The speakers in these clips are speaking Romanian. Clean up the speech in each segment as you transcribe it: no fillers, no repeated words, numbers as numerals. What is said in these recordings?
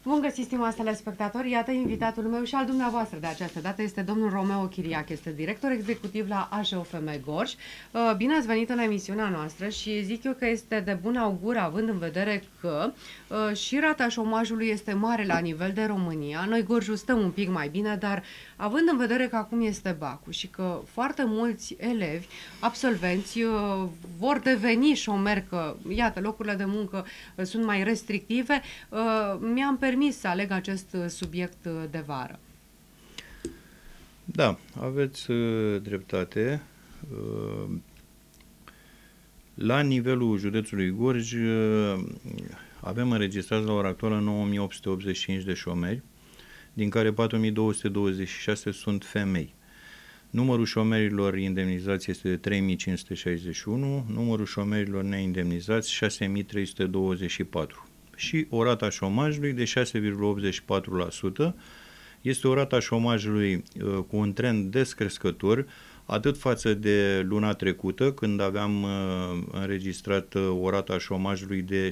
Bun găsit, stimați telespectatori! Iată, invitatul meu și al dumneavoastră de această dată este domnul Romeo Chiriac, este director executiv la AJOFM Gorj. Bine ați venit în emisiunea noastră și zic eu că este de bun augur, având în vedere că și rata șomajului este mare la nivel de România. Noi, Gorjul, stăm un pic mai bine, dar având în vedere că acum este bacul și că foarte mulți elevi, absolvenți, vor deveni șomeri, că, iată, locurile de muncă sunt mai restrictive, mi-am permis să aleg acest subiect de vară. Da, aveți dreptate. La nivelul județului Gorj avem înregistrați la ora actuală 9885 de șomeri, din care 4226 sunt femei. Numărul șomerilor indemnizați este de 3561, numărul șomerilor neindemnizați 6324. Și o rata șomajului de 6,84%. Este o rata șomajului cu un trend descrescător, atât față de luna trecută, când aveam înregistrat o rata șomajului de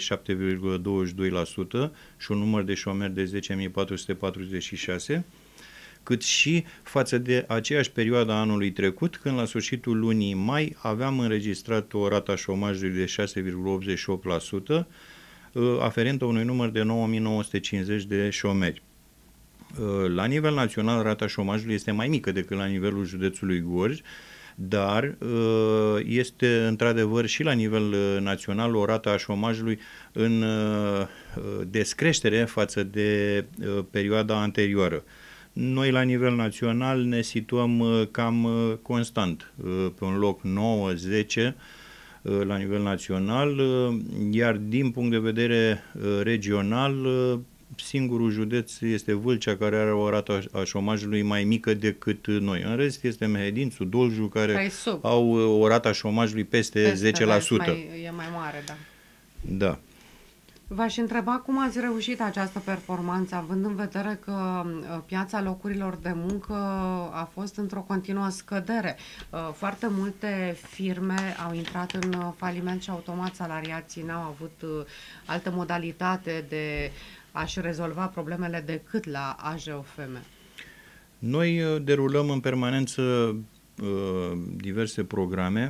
7,22% și un număr de șomeri de 10.446, cât și față de aceeași perioadă a anului trecut, când la sfârșitul lunii mai aveam înregistrat o rata șomajului de 6,88%, aferentă unui număr de 9950 de șomeri. La nivel național, rata șomajului este mai mică decât la nivelul județului Gorj, dar este într-adevăr și la nivel național o rată a șomajului în descreștere față de perioada anterioară. Noi la nivel național ne situăm cam constant, pe un loc 9-10 la nivel național, iar din punct de vedere regional, singurul județ este Vâlcea, care are o rată a șomajului mai mică decât noi. În rest este Mehedințu, Dolju, care au o rată a șomajului peste 10%. E mai mare, da. Da. V-aș întreba cum ați reușit această performanță, având în vedere că piața locurilor de muncă a fost într-o continuă scădere. Foarte multe firme au intrat în faliment și automat salariații n-au avut altă modalitate de a-și rezolva problemele decât la AJOFM. Noi derulăm în permanență diverse programe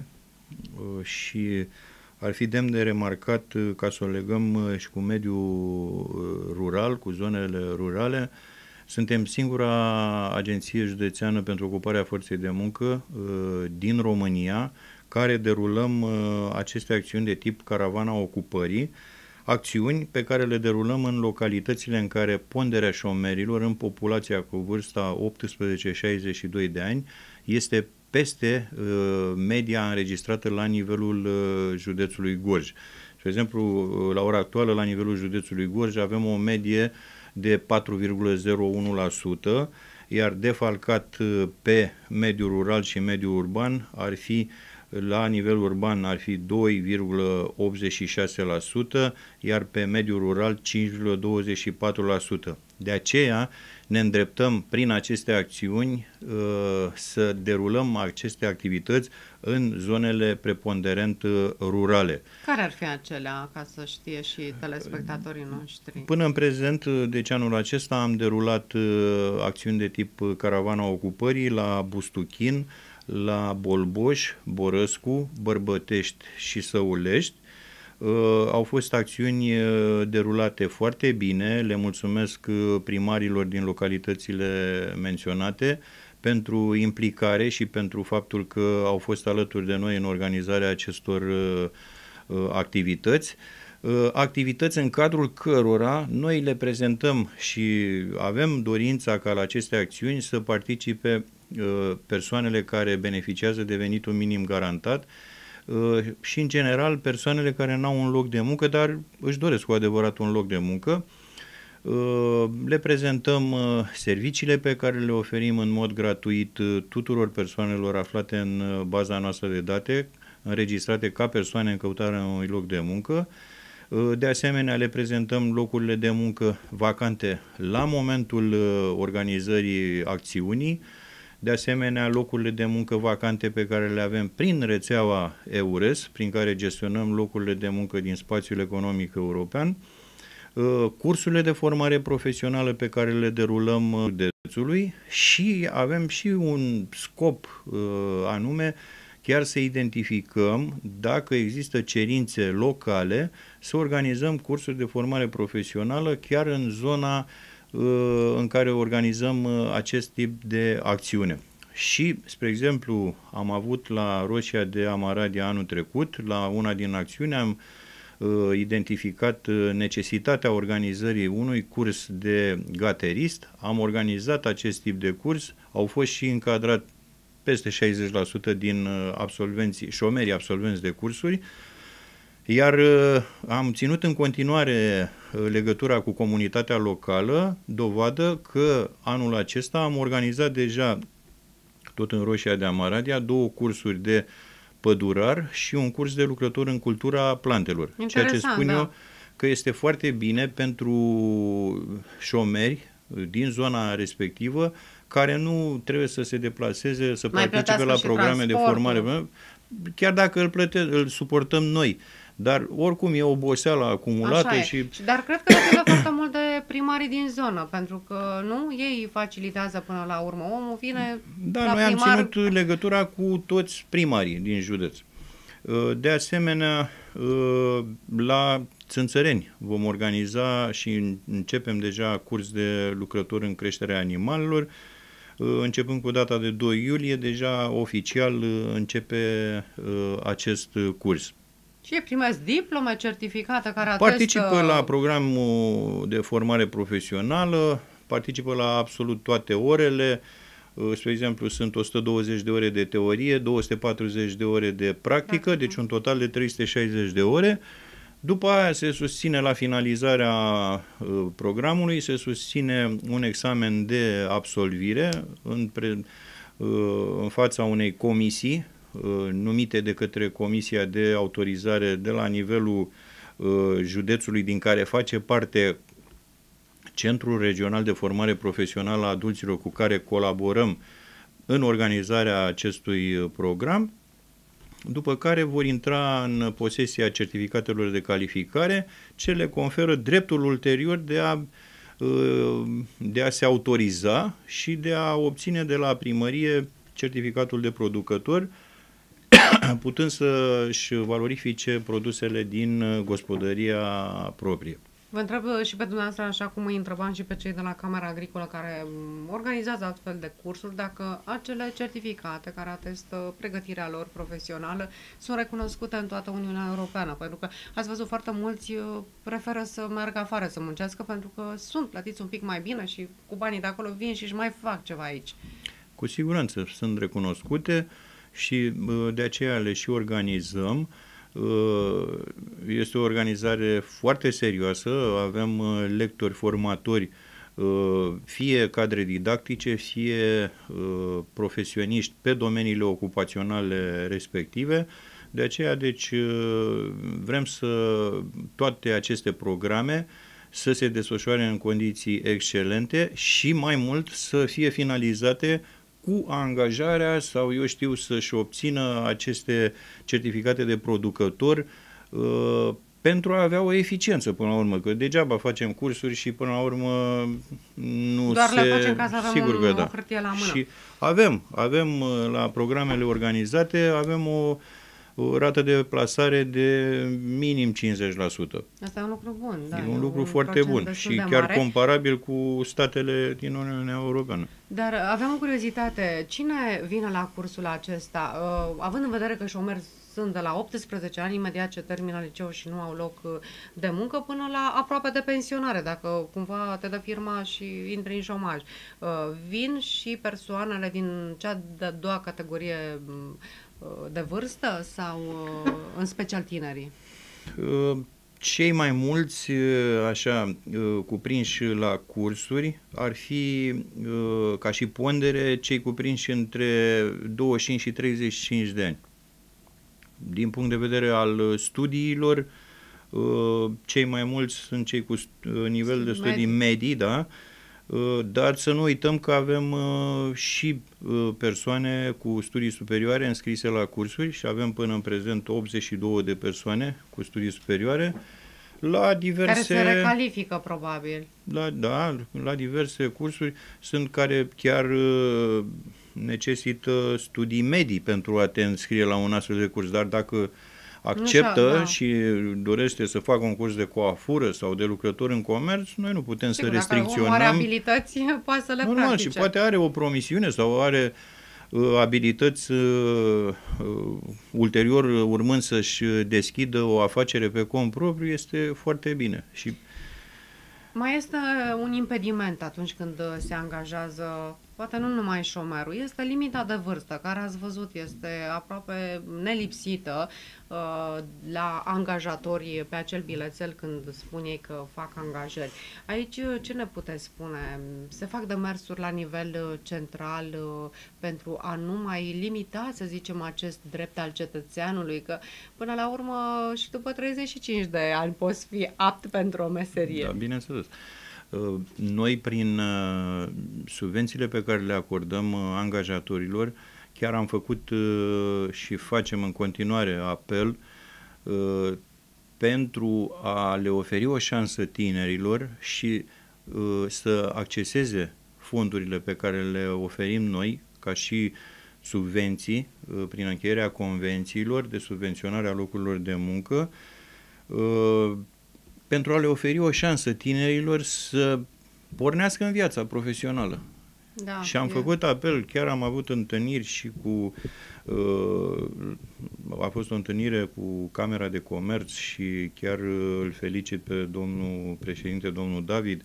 și ar fi demn de remarcat, ca să o legăm și cu mediul rural, cu zonele rurale. Suntem singura agenție județeană pentru ocuparea forței de muncă din România care derulăm aceste acțiuni de tip caravana ocupării, acțiuni pe care le derulăm în localitățile în care ponderea șomerilor în populația cu vârsta 18-62 de ani este peste media înregistrată la nivelul județului Gorj. De exemplu, la ora actuală, la nivelul județului Gorj, avem o medie de 4,01%, iar defalcat pe mediul rural și mediul urban ar fi, la nivel urban ar fi 2,86%, iar pe mediul rural 5,24%. De aceea ne îndreptăm prin aceste acțiuni să derulăm aceste activități în zonele preponderent rurale. Care ar fi acelea, ca să știe și telespectatorii noștri? Până în prezent, deci anul acesta, am derulat acțiuni de tip caravana ocupării la Bustuchin, la Bolboș, Borăscu, Bărbătești și Săulești. Au fost acțiuni derulate foarte bine, le mulțumesc primarilor din localitățile menționate pentru implicare și pentru faptul că au fost alături de noi în organizarea acestor activități. Activități în cadrul cărora noi le prezentăm și avem dorința ca la aceste acțiuni să participe persoanele care beneficiază de venitul minim garantat și, în general, persoanele care n-au un loc de muncă, dar își doresc cu adevărat un loc de muncă. Le prezentăm serviciile pe care le oferim în mod gratuit tuturor persoanelor aflate în baza noastră de date, înregistrate ca persoane în căutarea unui loc de muncă. De asemenea, le prezentăm locurile de muncă vacante la momentul organizării acțiunii. De asemenea, locurile de muncă vacante pe care le avem prin rețeaua EURES, prin care gestionăm locurile de muncă din spațiul economic european. cursurile de formare profesională pe care le derulăm județului și avem și un scop anume, chiar să identificăm dacă există cerințe locale, să organizăm cursuri de formare profesională chiar în zona în care organizăm acest tip de acțiune. Și, spre exemplu, am avut la Roșia de Amaradia anul trecut, la una din acțiuni, am identificat necesitatea organizării unui curs de gaterist, am organizat acest tip de curs, au fost și încadrat peste 60% din șomerii absolvenți de cursuri, iar am ținut în continuare legătura cu comunitatea locală, dovadă că anul acesta am organizat deja, tot în Roșia de Amaradia, 2 cursuri de pădurar și un curs de lucrător în cultura plantelor. Interesant, ceea ce spun eu că este foarte bine pentru șomeri din zona respectivă care nu trebuie să se deplaseze, să participe la programe de formare, chiar dacă îl suportăm noi. Dar oricum e oboseală acumulată. Dar cred că depinde foarte mult de primarii din zonă, pentru că nu ei facilitează până la urmă. Omul vine la noi primar... am ținut legătura cu toți primarii din județ. De asemenea, la Țânțăreni vom organiza și începem deja curs de lucrători în creșterea animalelor. Începând cu data de 2 iulie, deja oficial începe acest curs. Și primesc diplome, certificate care atestă... Participă la programul de formare profesională, participă la absolut toate orele. Spre exemplu, sunt 120 de ore de teorie, 240 de ore de practică, deci un total de 360 de ore. După aia se susține la finalizarea programului, se susține un examen de absolvire în fața unei comisii numite de către Comisia de Autorizare de la nivelul județului din care face parte Centrul Regional de Formare Profesională a Adulților cu care colaborăm în organizarea acestui program, după care vor intra în posesia certificatelor de calificare ce le conferă dreptul ulterior de a se autoriza și de a obține de la primărie certificatul de producător, putând să-și valorifice produsele din gospodăria proprie. Vă întreb și pe dumneavoastră, așa cum îi întrebam și pe cei de la Camera Agricolă care organizează astfel de cursuri, dacă acele certificate care atestă pregătirea lor profesională sunt recunoscute în toată Uniunea Europeană, pentru că ați văzut foarte mulți preferă să meargă afară să muncească pentru că sunt plătiți un pic mai bine și cu banii de acolo vin și își mai fac ceva aici. Cu siguranță sunt recunoscute și de aceea le și organizăm. Este o organizare foarte serioasă, avem lectori, formatori, fie cadre didactice, fie profesioniști pe domeniile ocupaționale respective. De aceea, deci, vrem toate aceste programe să se desfășoare în condiții excelente și mai mult să fie finalizate cu angajarea sau, eu știu, să-și obțină aceste certificate de producător pentru a avea o eficiență până la urmă, că degeaba facem cursuri și până la urmă nu doar le facem ca să avem sigur că o hârtie la mână. Și avem la programele organizate, avem o rată de plasare de minim 50%. Asta e un lucru bun. Da, e un lucru foarte bun și chiar mare, comparabil cu statele din Uniunea Europeană. Dar aveam o curiozitate. Cine vine la cursul acesta? Având în vedere că șomeri sunt de la 18 ani, imediat ce termină liceul și nu au loc de muncă, până la aproape de pensionare, dacă cumva te dă firma și intri în șomaj. Vin și persoanele din cea de-a doua categorie de vârstă sau în special tinerii? Cei mai mulți, așa, cuprinși la cursuri ar fi, ca și pondere, cei cuprinși între 25 și 35 de ani. Din punct de vedere al studiilor, cei mai mulți sunt cei cu nivel de studii medii, da? Dar să nu uităm că avem și persoane cu studii superioare înscrise la cursuri și avem până în prezent 82 de persoane cu studii superioare. La diverse... Care se recalifică, probabil. La diverse cursuri sunt care chiar necesită studii medii pentru a te înscrie la un astfel de curs, dar dacă acceptă și dorește să facă un curs de coafură sau de lucrător în comerț, noi nu putem să restricționăm. Dacă omul are abilități, poate să le practice. Și poate are o promisiune sau are abilități ulterior, urmând să-și deschidă o afacere pe cont propriu, este foarte bine. Și mai este un impediment atunci când se angajează, poate nu numai șomerul, este limita de vârstă, care ați văzut este aproape nelipsită la angajatori pe acel bilețel când spun ei că fac angajări. Aici ce ne puteți spune? Se fac demersuri la nivel central pentru a nu mai limita, să zicem, acest drept al cetățeanului, că până la urmă și după 35 de ani poți fi apt pentru o meserie. Da, bineînțeles. Noi, prin subvențiile pe care le acordăm angajatorilor, chiar am făcut și facem în continuare apel pentru a le oferi o șansă tinerilor și să acceseze fondurile pe care le oferim noi, ca și subvenții, prin încheierea convențiilor de subvenționare a locurilor de muncă, pentru a le oferi o șansă tinerilor să pornească în viața profesională. Da, și am făcut apel, chiar am avut întâlniri și cu... a fost o întâlnire cu Camera de Comerț și chiar îl felicit pe domnul președinte, domnul David,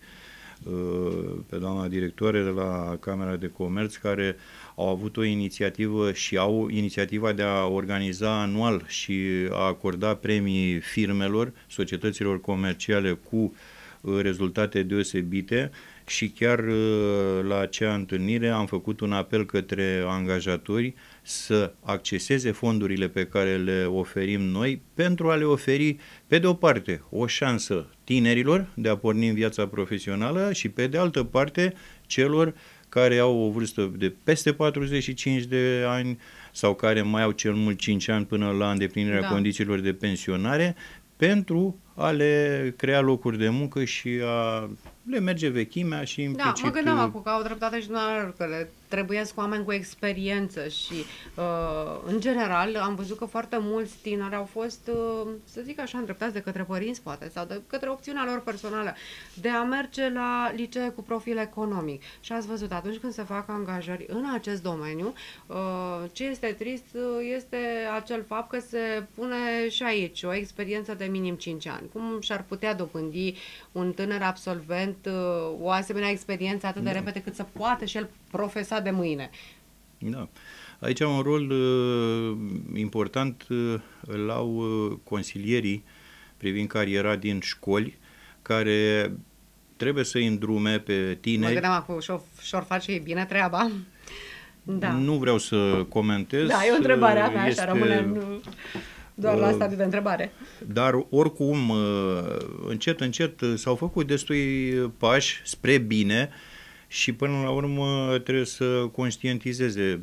pe doamna directoare de la Camera de Comerț, care au avut o inițiativă și au inițiativa de a organiza anual și a acorda premii firmelor, societăților comerciale cu rezultate deosebite. Și chiar la acea întâlnire am făcut un apel către angajatori să acceseze fondurile pe care le oferim noi pentru a le oferi, pe de o parte, o șansă tinerilor de a porni în viața profesională și pe de altă parte celor care au o vârstă de peste 45 de ani sau care mai au cel mult 5 ani până la îndeplinirea condițiilor de pensionare, pentru a le crea locuri de muncă și a le merge vechimea și implicit... Da, mă gândeam acum că au dreptate și dumneavoastră, că le trebuiesc oameni cu experiență și, în general, am văzut că foarte mulți tineri au fost, să zic așa, îndreptați de către părinți, poate, sau de către opțiunea lor personală, de a merge la licee cu profil economic. Și ați văzut, atunci când se fac angajări în acest domeniu, ce este trist este acel fapt că se pune și aici o experiență de minim 5 ani. Cum și-ar putea dobândi un tânăr absolvent o asemenea experiență atât de repede cât să poate și el profesa de mâine? Da. Aici un rol important îl au consilierii privind cariera din școli, care trebuie să îi îndrume pe tineri. Mă gândeam acum și-or face ei bine treaba. Da. Nu vreau să comentez. Da, e o întrebare a mea, așa rămâne doar la stadiul de întrebare. Dar oricum, încet, încet s-au făcut destui pași spre bine și până la urmă trebuie să conștientizeze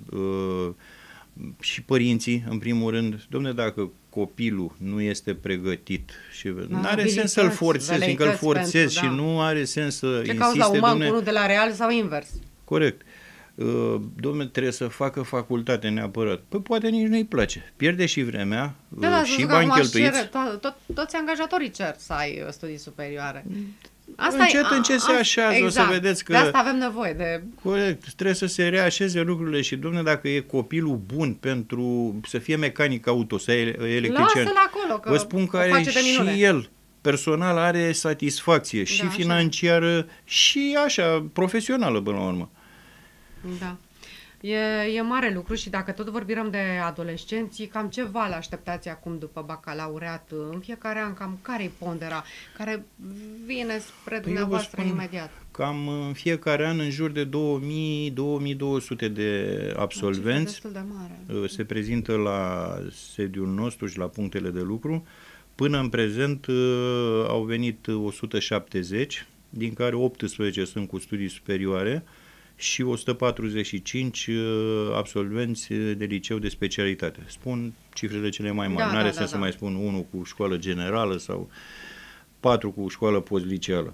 și părinții, în primul rând. Dom'le, dacă copilul nu este pregătit și nu are sens să-l forțezi, fiindcă îl forțezi și nu are sens să insiste. Ce cauți la uman cu unul de la real sau invers? Corect. Dom'le, trebuie să facă facultate neapărat. Păi poate nici nu-i place. Pierde și vremea și bani cheltuiți. Toți angajatorii cer să ai studii superioare. Încet se așează, exact. O să vedeți că... De asta avem nevoie de... Corect, trebuie să se reașeze lucrurile și, dom'le, dacă e copilul bun pentru să fie mecanic auto, să electrician, lasă-l acolo, că vă spun că are și el personal are satisfacție și financiară și așa, profesională până la urmă. Da. E mare lucru și dacă tot vorbim de adolescenții, cam ce val așteptați acum după bacalaureat în fiecare an? Cam care-i pondera care vine spre dumneavoastră imediat? Cam în fiecare an în jur de 2000-2200 de absolvenți destul de mare. Se prezintă la sediul nostru și la punctele de lucru. Până în prezent au venit 170, din care 18 sunt cu studii superioare și 145 absolvenți de liceu de specialitate. Spun cifrele cele mai mari, n-are sens să mai spun unul cu școală generală sau... 4 cu școală postliceală.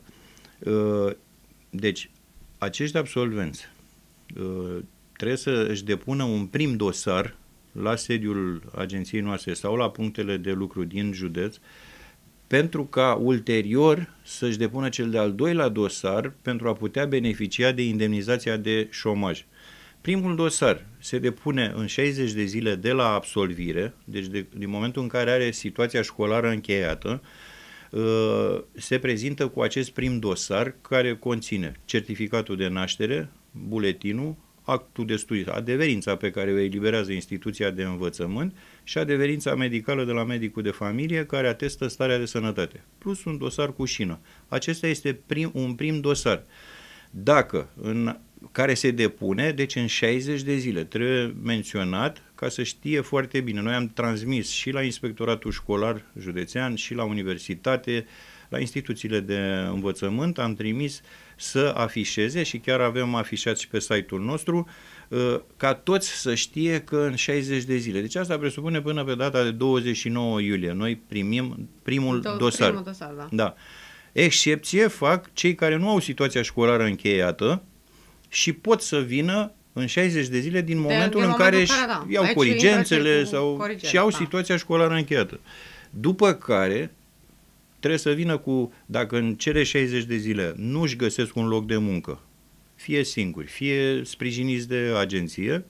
Deci, acești absolvenți trebuie să își depună un prim dosar la sediul agenției noastre sau la punctele de lucru din județ, pentru ca ulterior să-și depună cel de-al doilea dosar pentru a putea beneficia de indemnizația de șomaj. Primul dosar se depune în 60 de zile de la absolvire, deci din momentul în care are situația școlară încheiată, se prezintă cu acest prim dosar care conține certificatul de naștere, buletinul, actul de studii, adeverința pe care o eliberează instituția de învățământ și adeverința medicală de la medicul de familie care atestă starea de sănătate, plus un dosar cu șină. Acesta este un prim dosar. Care se depune, deci în 60 de zile. Trebuie menționat ca să știe foarte bine. Noi am transmis și la Inspectoratul Școlar Județean și la universitate, la instituțiile de învățământ, am trimis să afișeze și chiar avem afișat și pe site-ul nostru, ca toți să știe că în 60 de zile. Deci asta presupune până pe data de 29 iulie. Noi primim primul dosar. Primul dosar, da. Da. Excepție fac cei care nu au situația școlară încheiată și pot să vină în 60 de zile din momentul în care iau corigențele și au situația școlară încheiată. După care trebuie să vină dacă în cele 60 de zile nu își găsesc un loc de muncă, fie singuri, fie sprijiniți de agenție,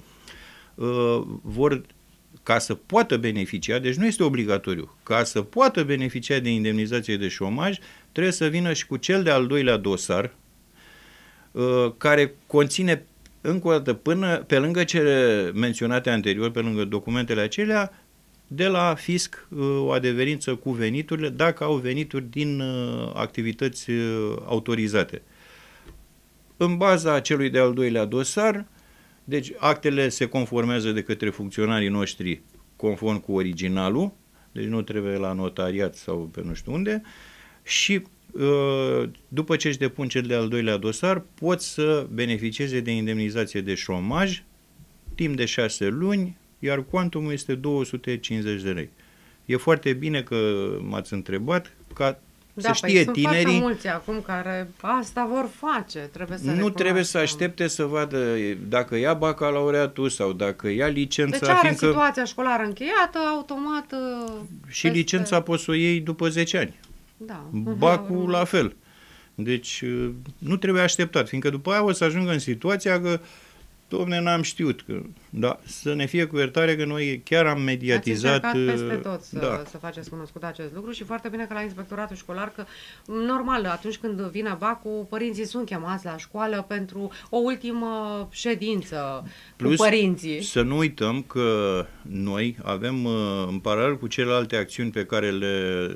ca să poată beneficia, deci nu este obligatoriu, ca să poată beneficia de indemnizație de șomaj, trebuie să vină și cu cel de-al doilea dosar, care conține, încă o dată, pe lângă cele menționate anterior, pe lângă documentele acelea, de la fisc o adeverință cu veniturile, dacă au venituri din activități autorizate. În baza celui de-al doilea dosar, deci actele se conformează de către funcționarii noștri conform cu originalul, deci nu trebuie la notariat sau pe nu știu unde, și după ce își depun cel de-al doilea dosar, pot să beneficieze de indemnizație de șomaj timp de 6 luni, iar cuantumul este 250 de lei. E foarte bine că m-ați întrebat, ca să știe sunt tinerii... foarte mulți acum care asta vor face. Trebuie să aștepte să vadă dacă ia bacalaureatul sau dacă ia licența. Deci are situația școlară încheiată, automat... Și licența poți să o iei după 10 ani. Da. Bacul la fel. Deci nu trebuie așteptat, fiindcă după aia o să ajungă în situația că dom'le, n-am știut. Da, să ne fie cu iertare că noi chiar am mediatizat... Ați încercat peste tot să faceți cunoscut acest lucru și foarte bine că la Inspectoratul Școlar, că normal, atunci când vine bacul, părinții sunt chemați la școală pentru o ultimă ședință cu părinții. Să nu uităm că noi avem, în paralel cu celelalte acțiuni pe care le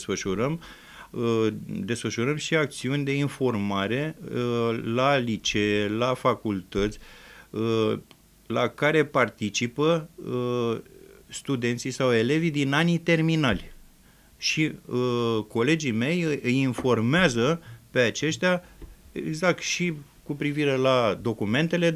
desfășurăm și acțiuni de informare la licee, la facultăți, la care participă studenții sau elevii din anii terminali. Și colegii mei îi informează pe aceștia exact și cu privire la documentele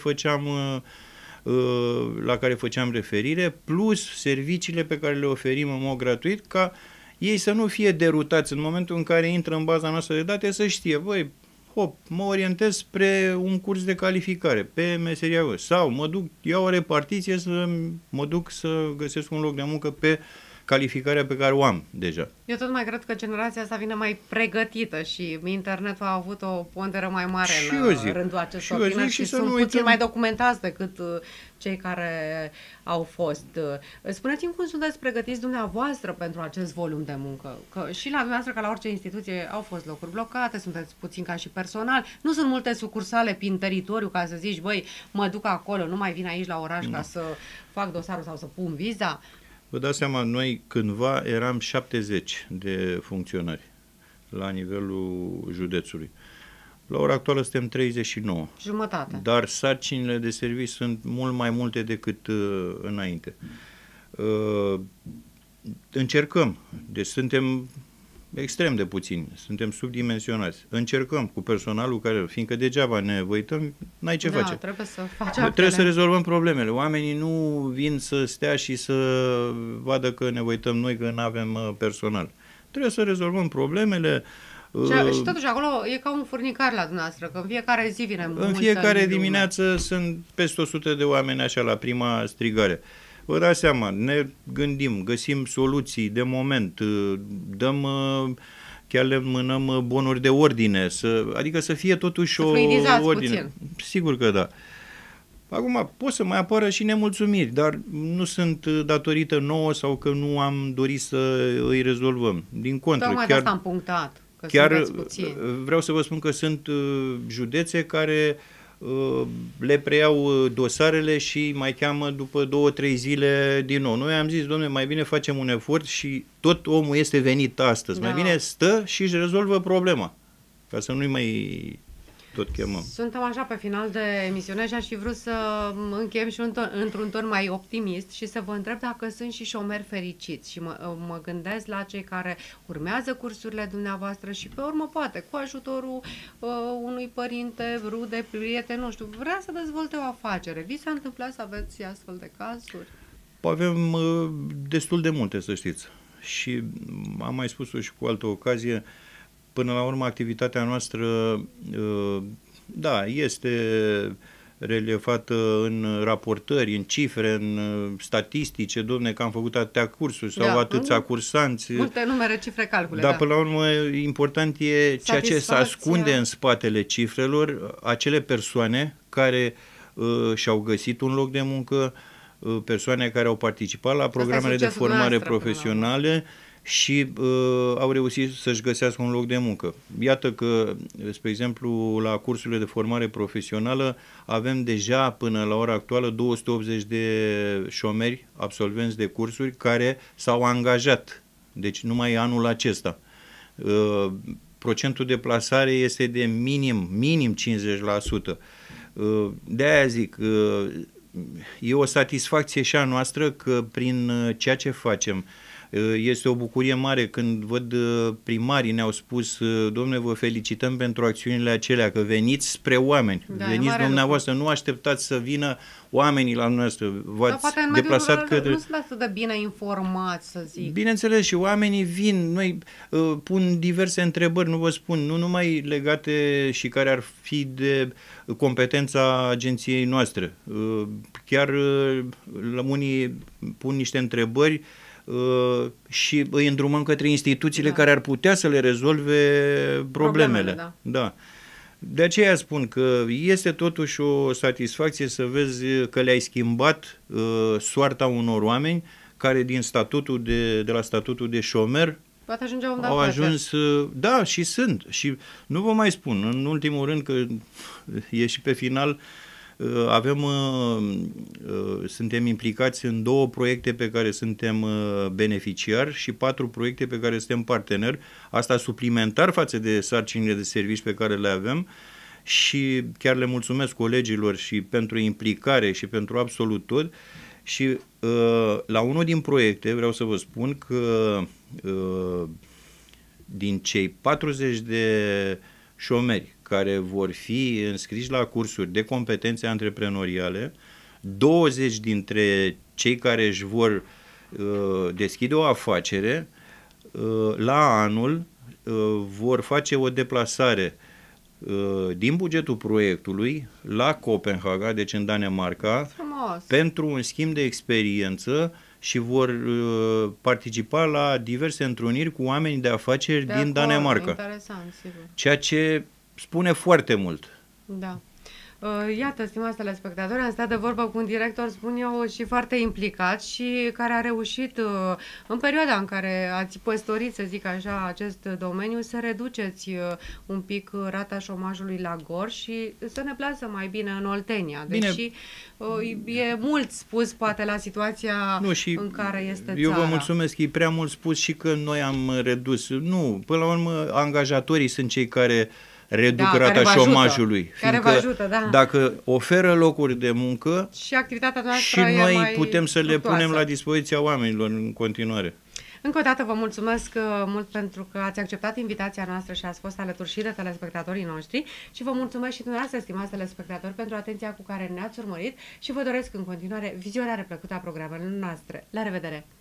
la care făceam referire, plus serviciile pe care le oferim în mod gratuit, ca ei să nu fie derutați în momentul în care intră în baza noastră de date, să știe, băi, mă orientez spre un curs de calificare pe meseria sau iau o repartiție să mă duc să găsesc un loc de muncă pe calificarea pe care o am deja. Eu tot mai cred că generația asta vine mai pregătită și internetul a avut o pondere mai mare în rândul acestor tineri și sunt puțin mai documentați decât cei care au fost. Spuneți-mi cum sunteți pregătiți dumneavoastră pentru acest volum de muncă? Că și la dumneavoastră, ca la orice instituție, au fost locuri blocate, sunteți puțin ca și personal, nu sunt multe sucursale prin teritoriu ca să zici, băi, mă duc acolo, nu mai vin aici la oraș ca să fac dosarul sau să pun viza. Vă dați seama, noi cândva eram 70 de funcționari la nivelul județului. La ora actuală suntem 39. Jumătate. Dar sarcinile de serviciu sunt mult mai multe decât înainte. Încercăm. Deci suntem extrem de puțini. Suntem subdimensionați. Încercăm cu personalul care, fiindcă degeaba ne văităm, n-ai ce face. Trebuie să facem. Trebuie să rezolvăm problemele. Oamenii nu vin să stea și să vadă că ne văităm noi că nu avem personal. Trebuie să rezolvăm problemele. Și totuși acolo e ca un furnicar la dumneavoastră, că în fiecare zi vine multă În fiecare lume. dimineață sunt peste 100 de oameni așa la prima strigare. Vă dați seama, ne gândim, găsim soluții de moment, dăm, chiar le mânăm bonuri de ordine, adică să fie totuși o ordine. Puțin. Sigur că da. Acum pot să mai apară și nemulțumiri, dar nu sunt datorită nouă sau că nu am dorit să îi rezolvăm. Din contră, Tocmai de asta am punctat, că chiar vreau să vă spun că sunt județe care le preiau dosarele și mai cheamă după 2-3 zile din nou. Noi am zis, domnule, mai bine facem un efort și tot omul este venit astăzi. Da. Mai bine stă și își rezolvă problema, ca să nu-i mai tot chemăm. Suntem așa pe final de emisiune și aș fi vrut să încheiem și într-un ton mai optimist și să vă întreb dacă sunt și șomeri fericiți și mă gândesc la cei care urmează cursurile dumneavoastră și pe urmă poate cu ajutorul unui părinte, rude, prieten, nu știu, vrea să dezvolte o afacere. Vi s-a întâmplat să aveți astfel de cazuri? Avem destul de multe, să știți. Și am mai spus-o și cu altă ocazie, până la urmă, activitatea noastră, da, este relevată în raportări, în cifre, în statistice, domne, că am făcut atâtea cursuri sau atâția cursanți. Multe numere, cifre, calcule. Dar, până la urmă, important e ceea ce se ascunde în spatele cifrelor, acele persoane care și-au găsit un loc de muncă, persoane care au participat la programele de formare profesionale și au reușit să-și găsească un loc de muncă. Iată că, spre exemplu, la cursurile de formare profesională avem deja, până la ora actuală, 280 de șomeri, absolvenți de cursuri, care s-au angajat. Deci numai anul acesta. Procentul de plasare este de minim 50%. De-aia zic, e o satisfacție și a noastră că prin ceea ce facem, este o bucurie mare când văd primarii ne-au spus, domnule, vă felicităm pentru acțiunile acelea, că veniți spre oameni, veniți dumneavoastră, nu așteptați să vină oamenii la noastră, v-ați deplasat către... Nu sunt atât de bine informați, să zic. Bineînțeles, și oamenii vin, noi pun diverse întrebări, nu vă spun, nu numai legate și care ar fi de competența agenției noastre. Chiar unii pun niște întrebări și îi îndrumăm către instituțiile care ar putea să le rezolve problemele. Da. De aceea spun că este totuși o satisfacție să vezi că le-ai schimbat soarta unor oameni care din statutul de la statutul de șomer au ajuns, da, și sunt. Și nu vă mai spun, în ultimul rând, că e și pe final, suntem implicați în 2 proiecte pe care suntem beneficiari și 4 proiecte pe care suntem parteneri, asta suplimentar față de sarcinile de servici pe care le avem, și chiar le mulțumesc colegilor și pentru implicare și pentru absolut tot. Și la unul din proiecte vreau să vă spun că din cei 40 de șomeri care vor fi înscriși la cursuri de competențe antreprenoriale, 20 dintre cei care își vor deschide o afacere, la anul vor face o deplasare din bugetul proiectului la Copenhaga, deci în Danemarca, pentru un schimb de experiență și vor participa la diverse întruniri cu oameni de afaceri din Danemarca. Interesant, sigur. Ceea ce spune foarte mult. Da. Iată, stimați telespectatori, am stat de vorbă cu un director, spun eu, și foarte implicat și care a reușit, în perioada în care ați păstorit, să zic așa, acest domeniu, să reduceți un pic rata șomajului la Gorj și să ne plasă mai bine în Oltenia. Deși e mult spus, poate, la situația în care este țara. Eu vă mulțumesc, e prea mult spus și că noi am redus. Nu, până la urmă, angajatorii sunt cei care reduc rata șomajului. Care vă ajută, da. Dacă oferă locuri de muncă și activitatea noastră și noi putem să le punem la dispoziția oamenilor în continuare. Încă o dată vă mulțumesc mult pentru că ați acceptat invitația noastră și ați fost alături și de telespectatorii noștri și vă mulțumesc și dumneavoastră, stimați telespectatori, pentru atenția cu care ne-ați urmărit și vă doresc în continuare vizionare plăcută a programelor noastre. La revedere!